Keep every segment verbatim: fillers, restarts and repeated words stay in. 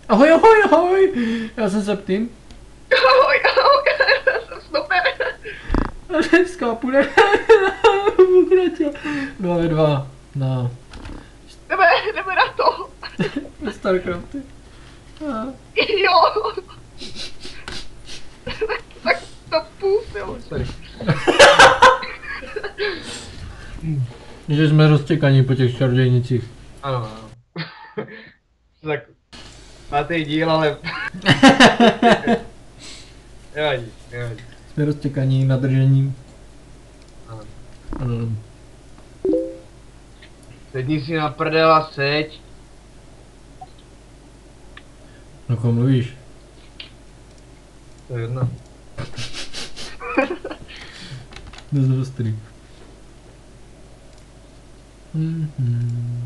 Ahoj, ahoj, ahoj! Já jsem Septim. Ahoj, ahoj, já jsem Snoper. A dneska půjde pokračovat. Dva ve dva. No. Jdeme, jdeme na to. Ve Starcrafty. A... Jo. Tak to půl, jo. Sorry. Že jsme roztěkaní po těch čarodějnicích. Ano, ano. Tak pátý díl, ale... Nevadí, nevadí. Jsme roztěkaní nadržením. Ano. Ano. Sedni si na prdel a seď. No koho mluvíš? To je jedno. Dost ostrý. Mm-hmm.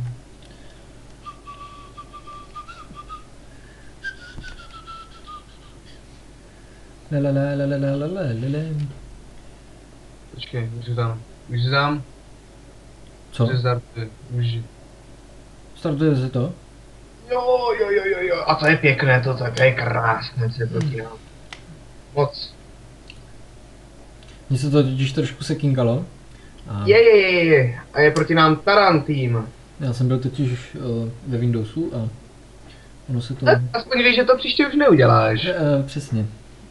La la la la la la la la la. Počkej, už je tam. Už je tam. Co? Už startuje. Už. Startuje se to? Jo, jo, jo, jo, jo. A to je pěkné, to, to je krásné, co je proti nám. Moc. Mně se to totiž trošku sekingalo. A Je, je, je, je. A je proti nám Taran tým. já jsem byl totiž uh, ve Windowsu a ono se to... Tak aspoň víš, že to příště už neuděláš. Uh, přesně.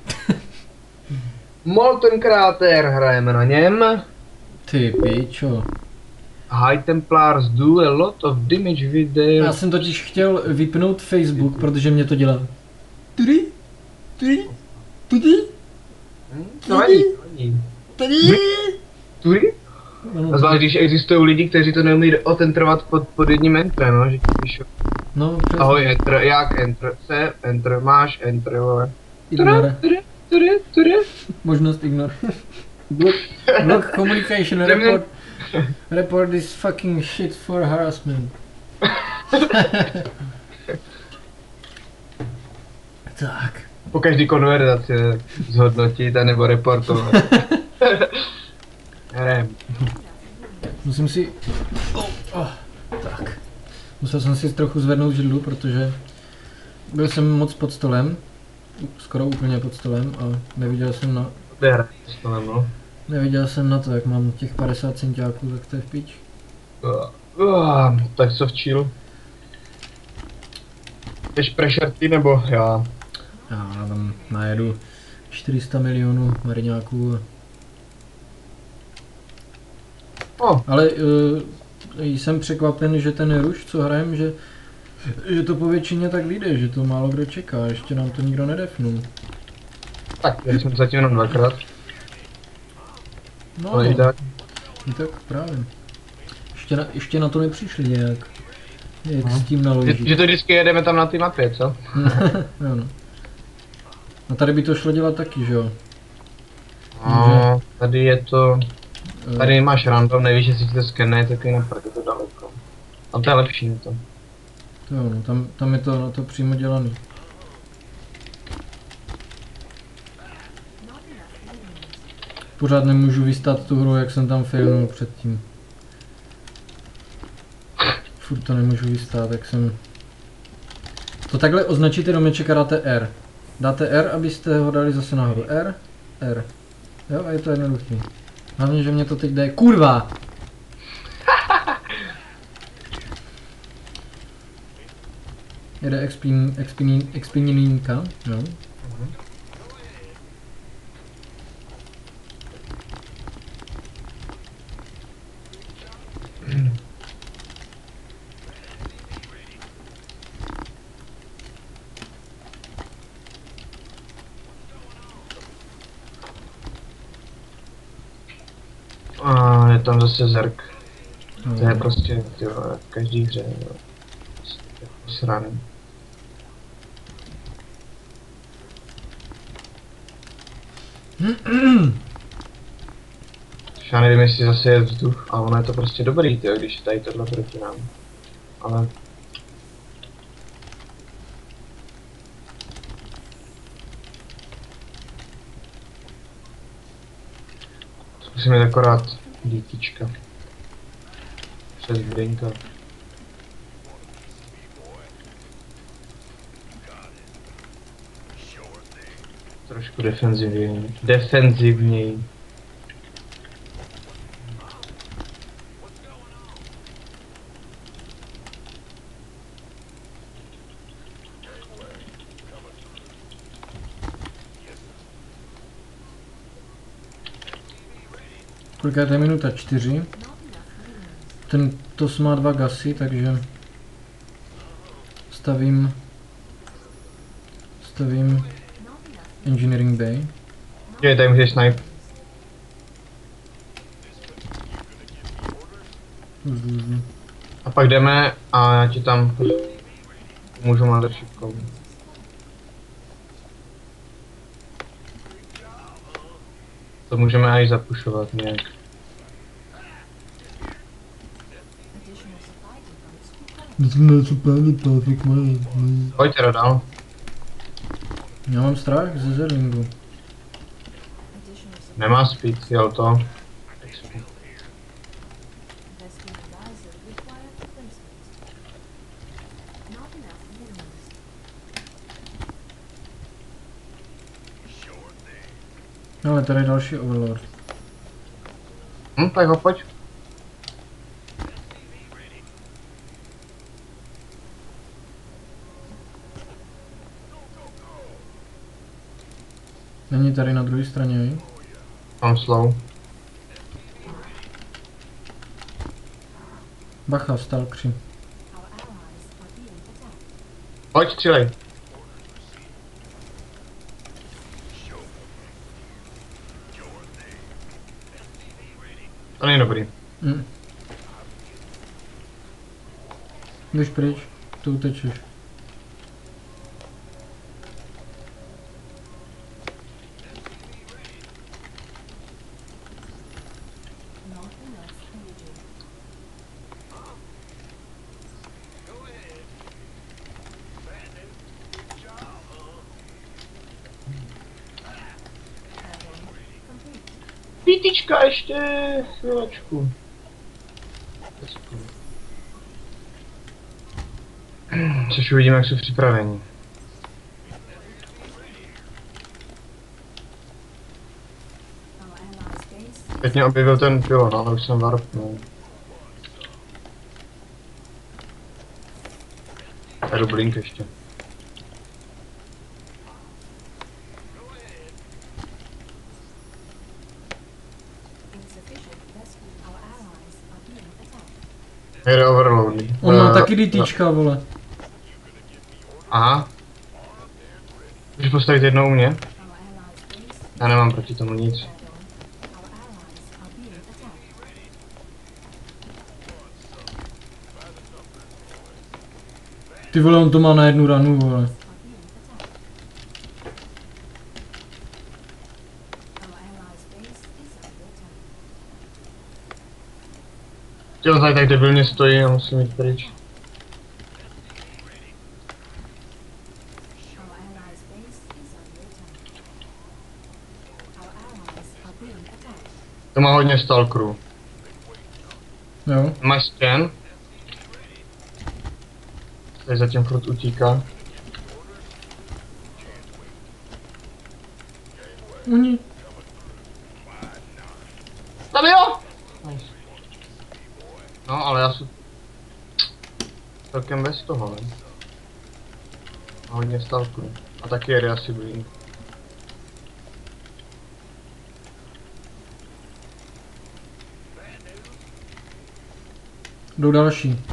Molten Crater, hrajeme na něm. Ty pičo. High Templars do a lot of damage with their... Já jsem totiž chtěl vypnout Facebook, protože mě to dělá. Tudy? Tudy? Tudy? Hm, to vadí, to vadí. Tudy? Tudy? No, A zvlášť, když existují lidi, kteří to neumí otentrovat pod, pod jedním entrem, no, že ti píšu. no přesně. Ahoj, enter, jak enter, se, enter, máš, enter, vole. Ignore. Tudy, tudy, tudy. Možnost ignore. Block, block communication report. Report this fucking shit for harassment. Tak. Po každý konverzaci zhodnotit a nebo reportovat. Hrem. Musím si... Oh, oh, tak. Musel jsem si trochu zvednout židlu, protože byl jsem moc pod stolem. Skoro úplně pod stolem a neviděl jsem na... Kde hraje s stolem, no? Neviděl jsem na to, jak mám těch padesát centiáků, tak to je v píč. Uh, uh, tak co v chill? Jdeš pressure ty nebo já? Já tam najedu čtyři sta milionů mariňáků. Oh. Ale uh, jsem překvapen, že ten ruš, co hrajem, že, že to po většině tak vyjde, že to málo kdo čeká, ještě nám to nikdo nedefnul. Tak, já jsem zatím jenom dvakrát. No, Ale i tak. i tak právě. Ještě na, ještě na to nepřišli nějak. Jak no. S tím Že, naložit. že to vždycky jedeme tam na té mapě, co? Jo, no. A tady by to šlo dělat taky, že jo? No, tady je to... Tady máš random, nevíš, jestli ti to skenuje, tak je na prd, je to daleko. A to je lepší na to. To jo, no, tam, tam je to na to přímo dělaný. Pořád nemůžu vystát tu hru, jak jsem tam failnul předtím. Furt to nemůžu vystát, jak jsem... To takhle označíte domeček a dáte R. Dáte R, abyste ho dali zase nahoru. R, R. Jo, a je to jednoduchý. Hlavně, že mě to teď jde. Kurva! Jede expin, expin, expininka, jo. A je tam zase zerk. No. To je prostě, jo, v každý hře, jo. Sraný. Já nevím, jestli zase je vzduch, a ono je to prostě dobrý, tyjo, když je tady tohle proti nám. Ale... Zkusíme jít akorát dítička. Přes Brinka. Trošku defenzivněji. Defenzivněji. Kolika je to minuta? Čtyři. Ten tos má dva gasy, takže stavím stavím engineering bay. Je, tady můžeš snipe. Jdu, jdu. A pak jdeme a já ti tam můžu mothershipkou. To můžeme aj zapušovat nějak. Pojď teda dál. Já mám strach ze Zerlingu. Nemá speed, jel to. Ale tady je další overlord. Hm, tak ho pojď. Není tady na druhé straně, vi? Mám slow. Bacha, stalkři. Pojď, střílej. To není dobrý. Hm. Jdeš pryč, to utečeš. Pítička ještě chvílečku. Což uvidíme, jak jsou připraveni. Teď mě objevil ten pilon, ale už jsem warpnul. Jdu blink ještě. Jde overload. On má Uh, taky DTčka, vole. Aha. Můžeš postavit jednou u mě? Já nemám proti tomu nic. Ty vole, on to má na jednu ranu, vole. Jo, tady tak debilně stojí a musím jít pryč. To má hodně stalkerů. Jo. Máš scan? Tady zatím furt utíká. Oni. Tam jo! No, ale já jsem celkem bez toho, ne? A hodně stalkerů. A taky jede asi blín. Jdou další.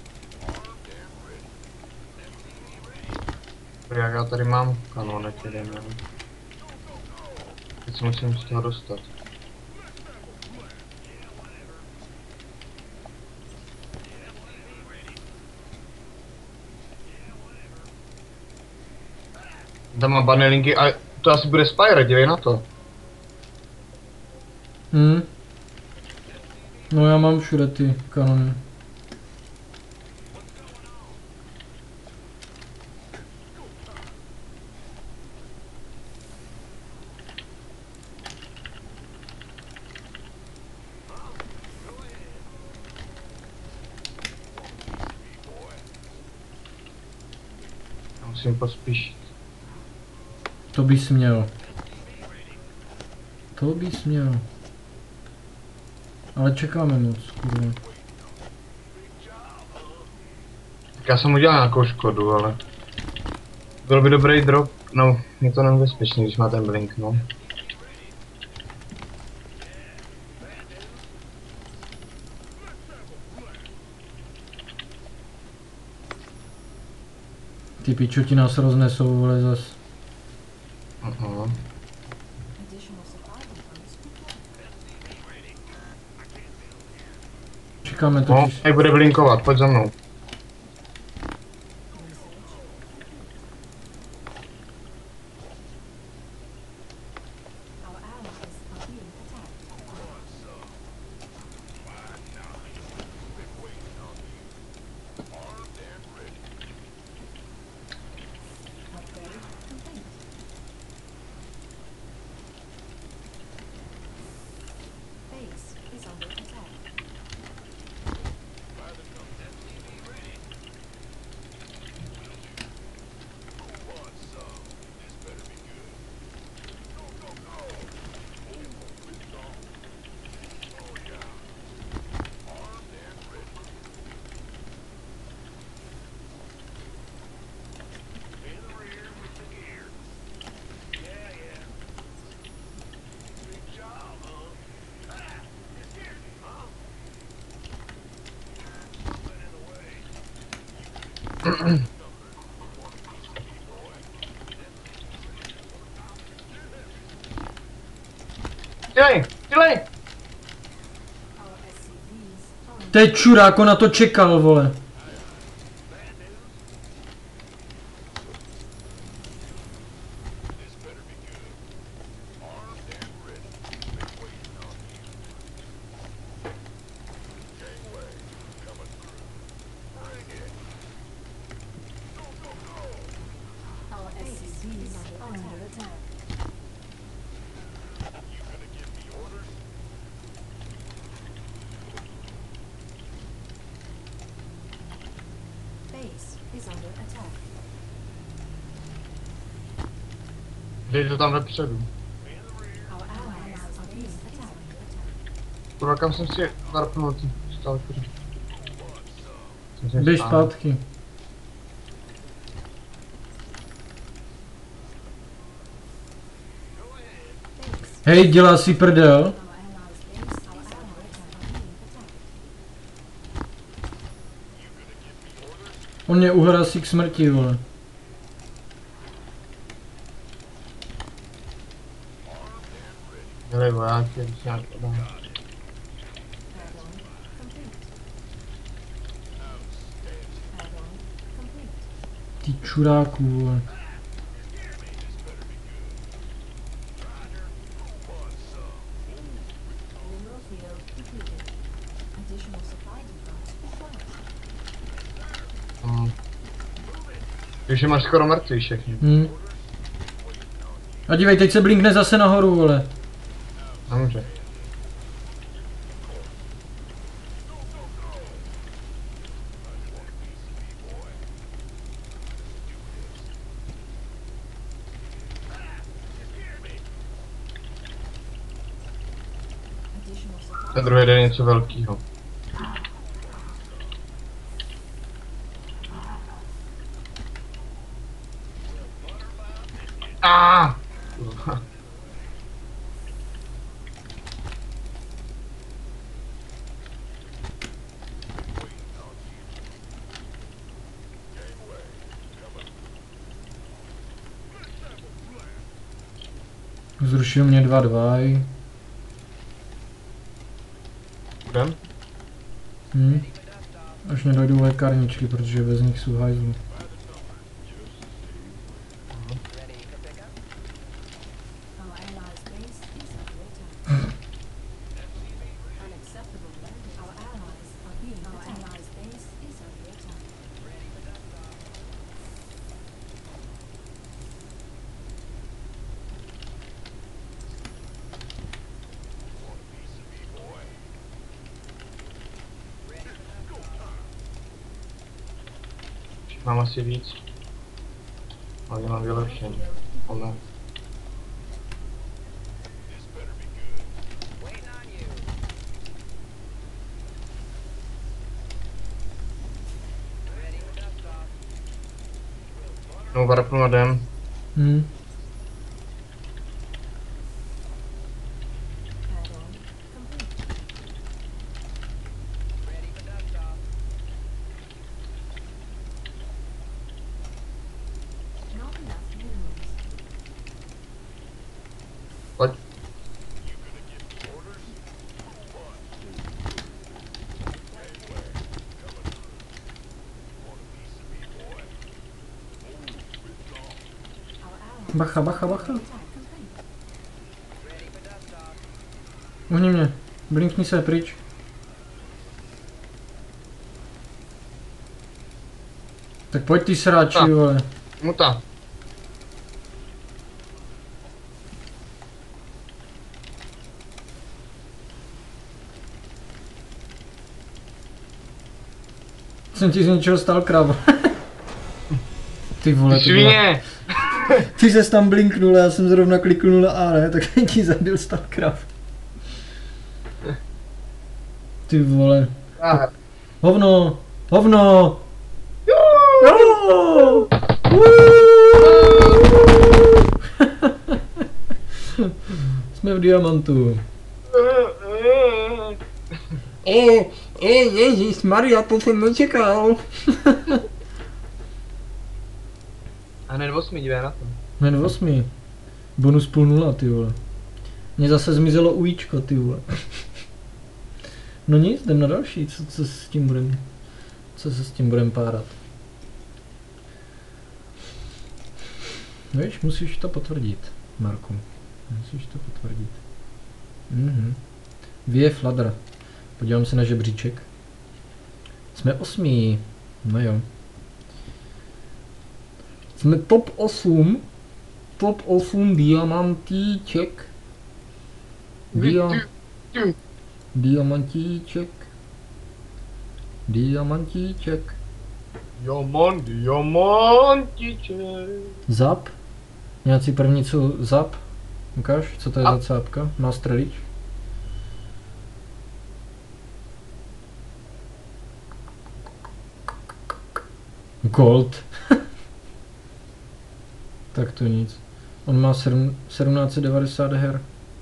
Jak já tady mám kanonek jeden, ne? Teď se musím z toho dostat. Tam má banelinky a to asi bude Spire, dívej na to. Hm. No já mám všude ty kanony. Já musím pospíšit. To bys měl. To bys měl. Ale čekáme moc, kurva. Tak já jsem udělal nějakou škodu, ale... Byl by dobrý drop, no, je to nebezpečný, když má ten blink, no. Ty pičo, ti nás roznesou, vole, zas. Aha. Čekáme No, totiž. jak bude blinkovat, pojď za mnou. Dělej, dělej! Teď čuráko na to čekal, vole. Dej to tam vepředu. Kurva, kam jsem si varpnul ty stalkery? Běž zpátky. Hej, dělá si prdel. On mě uhrasí k smrti, vole. Dělej vojáky, když nějak podám. Ty čuráků, vole. Hmm. Už je máš skoro mrtvý všechny. Hm. A dívej, teď se blinkne zase nahoru, vole. Nemůže. Ten druhý den je něco velkýho. Ah! Zrušil mě dva dva. Jdem? Hm. Až mě dojdou lékárničky, protože bez nich jsou hajzlu. Mám asi víc. Ale mám vylepšení. Ale... No, varapnu a jdem. Hm. Pojď. Bacha, bacha, bacha. Uhni mě. Blinkni se pryč. Tak pojď ty sráči, Tak. vole. Muta. Jsem ti zničil Stalkera. Ty vole, Ty to byla... svině! Ty ses tam blinknul, já jsem zrovna kliknul na A, ne? Tak ti zabil Stalkera. Ty vole. Ah. Hovno! Hovno! Jo! Jsme v diamantu. E, e, ježíš Maria, to jsem nečekal. A hned osmi, dívej na to. Hned osmi. Bonus půl nula, ty vole. Mně zase zmizelo ujíčko, ty vole. No nic, jdem na další, co, co s tím budem, co se s tím budem párat. Víš, musíš to potvrdit, Marku. Musíš to potvrdit. Mhm. Vie Fladr. Podívám se na žebříček. Jsme osmí. No jo. Jsme top osm. Top osm diamantíček. Dia... Diamantíček. Diamantíček. Diamant, diamantiček. Zap. Nějací první co zap. Ukáž, co to je A. za cápka? Master Leech. Gold. Tak to nic. On má sedm, sedmnáct set devadesát her.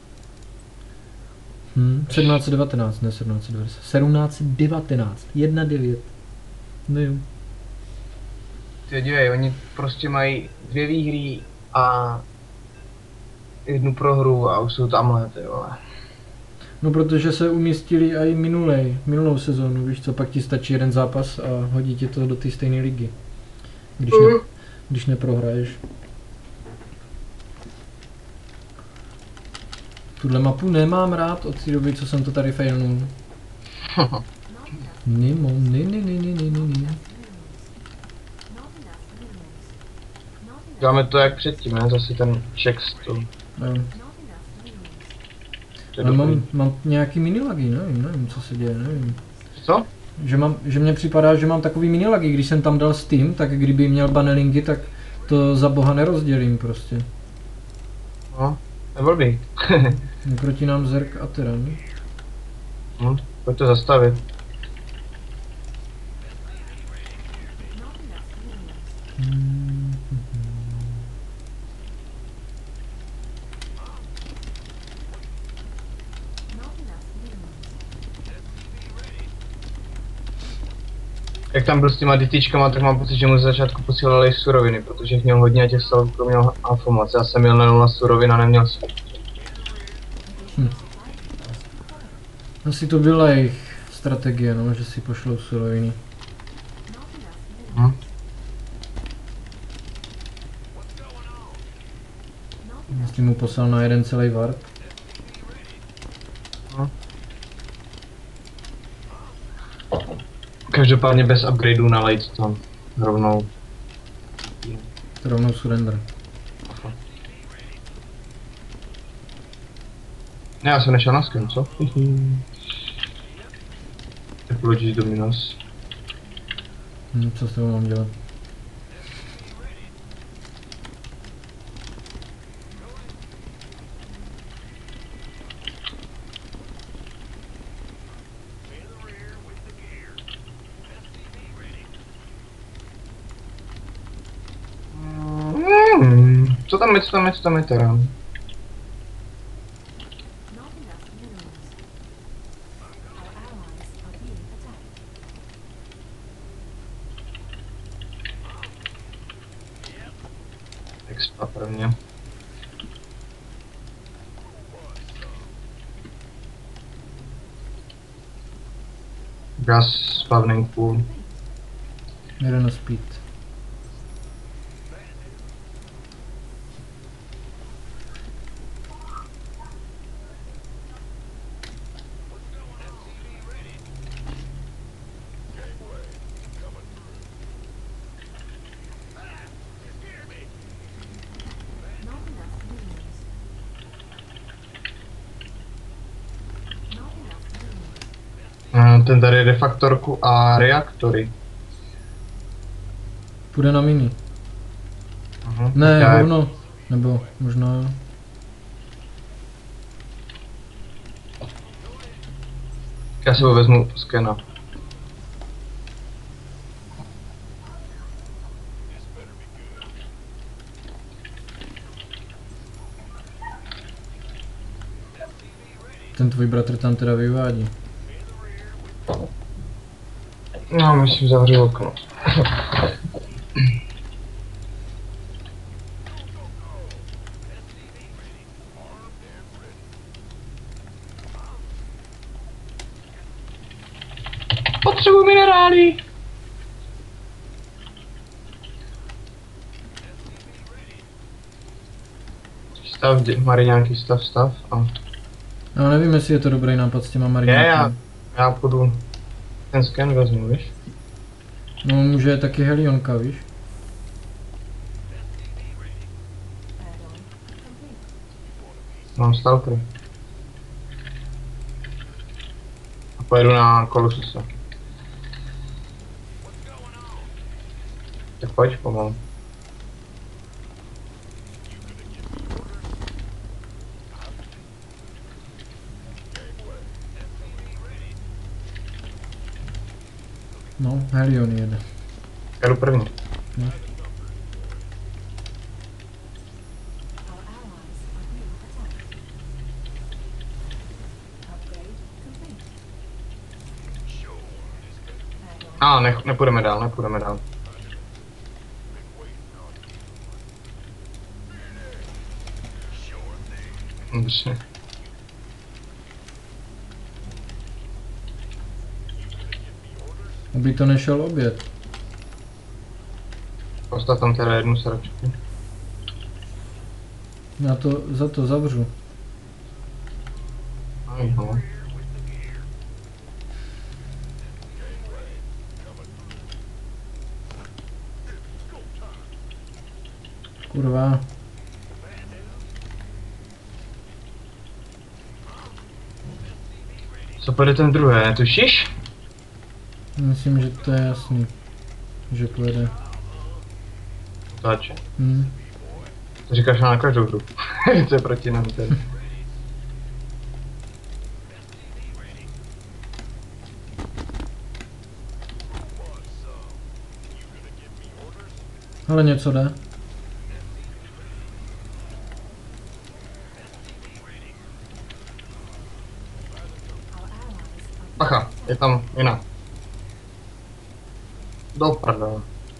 Hm, sedmnáct set devatenáct, ne sedmnáct set devadesát. sedmnáct set devatenáct. jedna devět. No jo. Ty dívej, oni prostě mají dvě výhry a jednu prohru a už jsou tamhle, ty vole. No protože se umístili i minulej, minulou sezónu, víš co, pak ti stačí jeden zápas a hodí ti to do té stejné ligy. Když, ne, když neprohraješ. Tuhle mapu nemám rád od té doby, co jsem to tady failnul. Nemám, ne, ne, ne, ne, ne, ne, ne. Děláme to jak předtím, ne? Zase ten checks to. No. to je Ale dobrý. mám, mám nějaký minilagy, nevím, nevím, co se děje, nevím. Co? Že, mám, že mně připadá, že mám takový minilagy, když jsem tam dal Steam, tak kdyby měl banelingy, tak to za boha nerozdělím prostě. No, to je blbý. Proti nám Zerk a Tyran. No, pojď to zastavit. Jak tam byl s těma dytičkama, tak mám pocit, že mu ze začátku posílali suroviny, protože měl hodně a těch salvů měl alfomoc. Já jsem měl na nula surovin a neměl jsem. Asi to byla jejich strategie, no, že si pošlou suroviny. Hm? Jestli mu poslal na jeden celý warp. Hm? Každopádně bez upgradeů na light tam rovnou. To rovnou surrender. Ne, já jsem nešel na skin, co? Apologies Dominos. Hm, co s toho mám dělat? Co tam je, co tam je, co tam je teda? Not enough minerals. Our allies are being attacked. Expa prvně. Gas spavning pool. Jde na speed. Not enough minerals. Not enough minerals. Uh, ten tady je refaktorku a reaktory. Půjde na mini. Aha. Ne, Já- hovno. Nebo možná jo. Já si ho vezmu skena. Ten tvůj bratr tam teda vyvádí. No, myslím, zavřu okno. Potřebuji minerály! Stav, dě- Mariňáky, stav, stav. A Já nevím, jestli je to dobrý nápad s těma je, já, marinákami. já půjdu ten sken vezmu, víš? No může taky helionka, víš? Add-on complete. Mám stalker. A pojedu na Colossusa. Tak pojď pomalu. No, helion jede. Já jdu první. Our allies are being attacked. Upgrade complete. Add-on. A, ne, nepůjdeme dál, nepůjdeme dál. Dobře. Aby to nešel oběd. Postav tam teda jednu sračku. Já to za to zavřu. Aha. Kurva. Co pojede ten druhý, netušíš? Myslím, že to je jasný. Že pojede. Táče. Hm. To říkáš na každou hru. Co je proti nám tady. Ale něco jde. Our allies are Bacha, je tam jiná. Do prdele.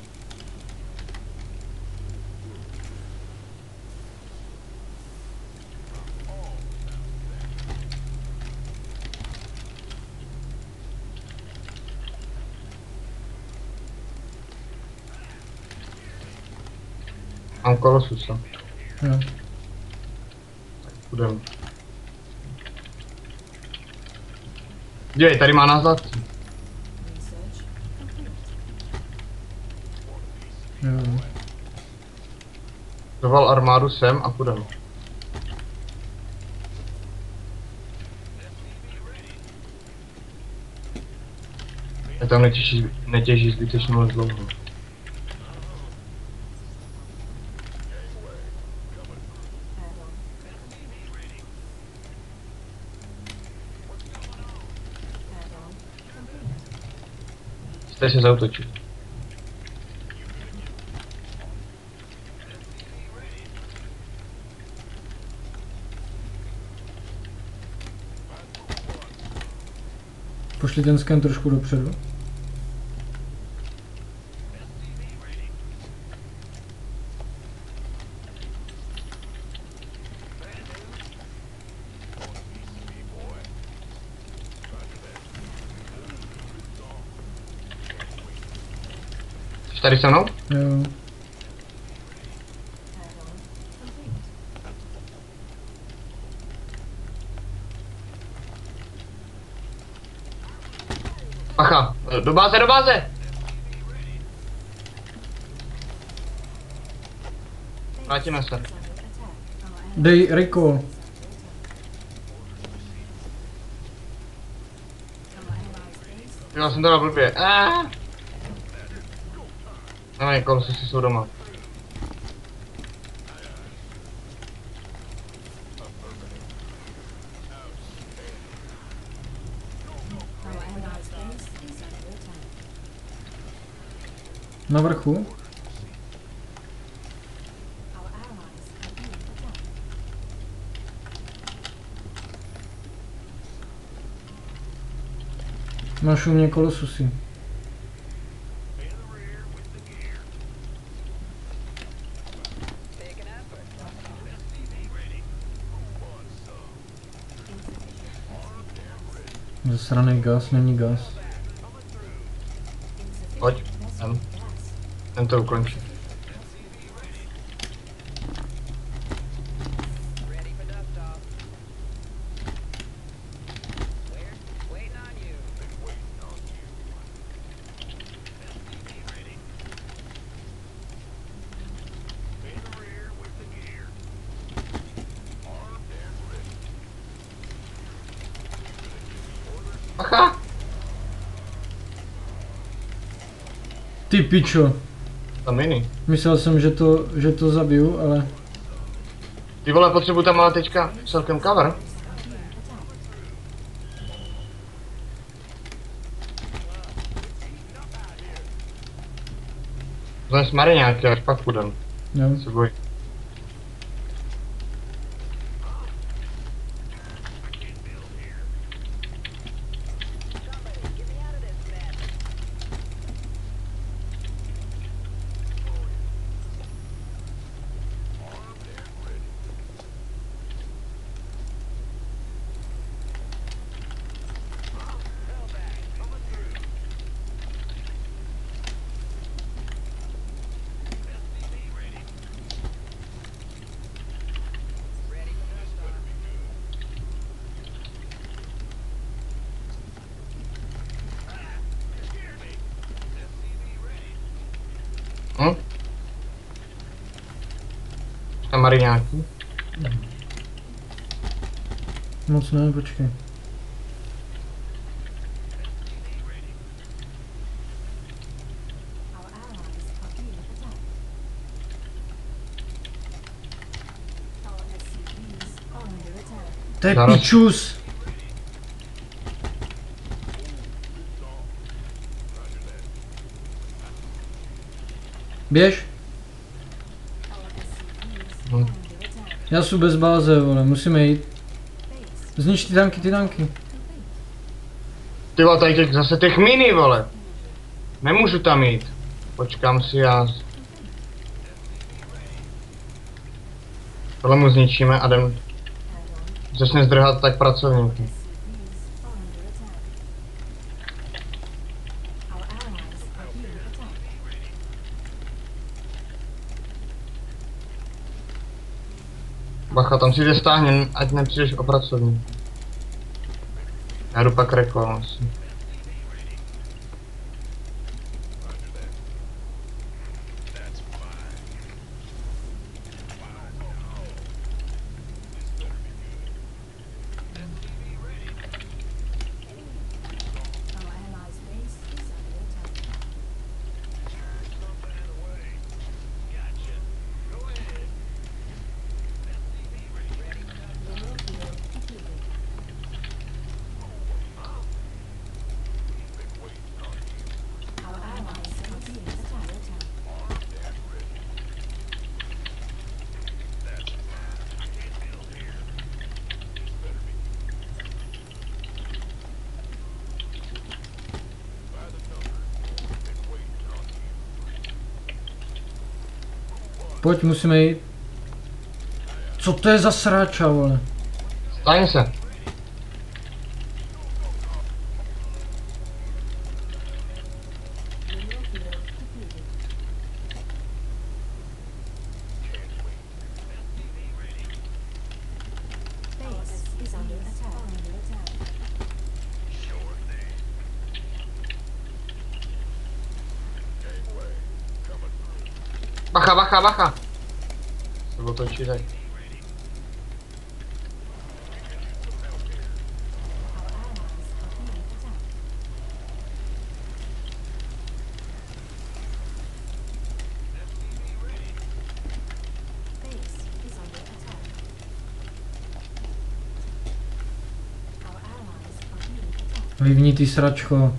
Mám Colossusa. Jo. Půjdeme. Dívej, tady má nás zlatý. research complete. Jo. Doval armádu sem a půjdeme. Já tam netěží, netěží zbytečně moc dlouho. Add-on. Add-on complete. Jste se zautočit. Pošli ten sken trošku dopředu. Jsi tady se mnou? Jo. Pacha, do báze, do báze! Vrátíme se. Dej recall. Já jsem to dal blbě. Aaaa! Nevím, kolosy si jsou doma. Na vrchu. Máš u mě kolosusy. Zasraný gas, není gas. Pojď, sem. Ten to ukončí. Pacha! Ty pičo. Tam jiný. Myslel jsem, že to, že to zabiju, ale... Ty vole, potřebuji tam ale teďka celkem cover. Znes Mary nějaký, až pak půjdem. Jo. Se boj. Hm? Tam Mary nějaký? Moc ne, počkej. To je Zaraz. pičus! Běž. Hm. Já jsem bez báze, vole, musíme jít. Znič ty tanky, ty tanky. Ty vole, tady těch, zase těch mini, vole. Nemůžu tam jít. Počkám si já. Tohle mu zničíme a jdem. Začne zdrhat tak pracovníky. Bacha, tam si jde stáhně, ať nepřijdeš o pracovník. Já jdu pak recall asi. Pojď, musíme jít. Co to je za sráča, vole? Stáň se. Base is under attack. Under attack. Bacha, bacha, bacha. Se otočí tady. Our allies are being attacked. Vyvní ty sračko.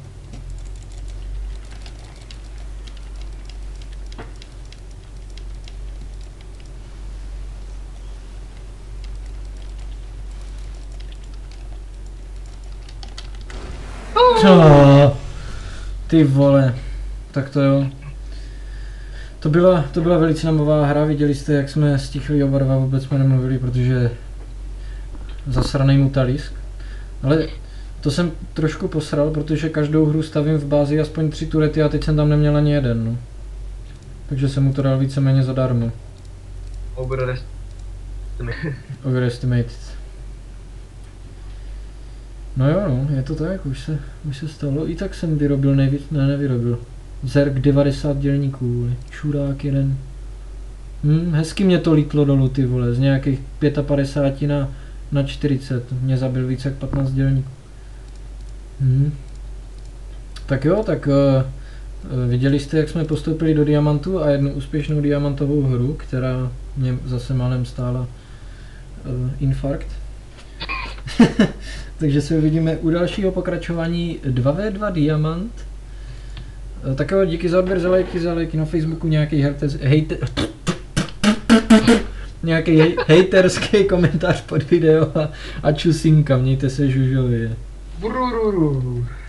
Co? Ty vole. Tak to jo. To byla, to byla velice namová hra, viděli jste, jak jsme stichli oba dva, vůbec jsme nemluvili, protože zasranej mutalisk. Ale to jsem trošku posral, protože každou hru stavím v bázi aspoň tři turety a teď jsem tam neměl ani jeden, no. Takže jsem mu to dal víceméně zadarmo. Overrest. Overestimated. No jo, no, je to tak, už se, už se stalo. I tak jsem vyrobil nejvíc, ne, nevyrobil. Zerk devadesát dělníků, vole. Čurák jeden. Hm, hezky mě to lítlo dolů, ty vole, z nějakých padesát pět na, na čtyřicet. Mě zabil více jak patnáct dělníků. Hm. Tak jo, tak uh, viděli jste, jak jsme postoupili do diamantu a jednu úspěšnou diamantovou hru, která mě zase málem stála uh, infarkt. Takže se uvidíme u dalšího pokračování dva vé dva Diamant. Uh, tak jo, díky za odběr, za lajky, za lajky na Facebooku, nějaký hejter, hejter, nějaký hej, hejterský komentář pod video a, a čusinka, mějte se žužově. Brururu.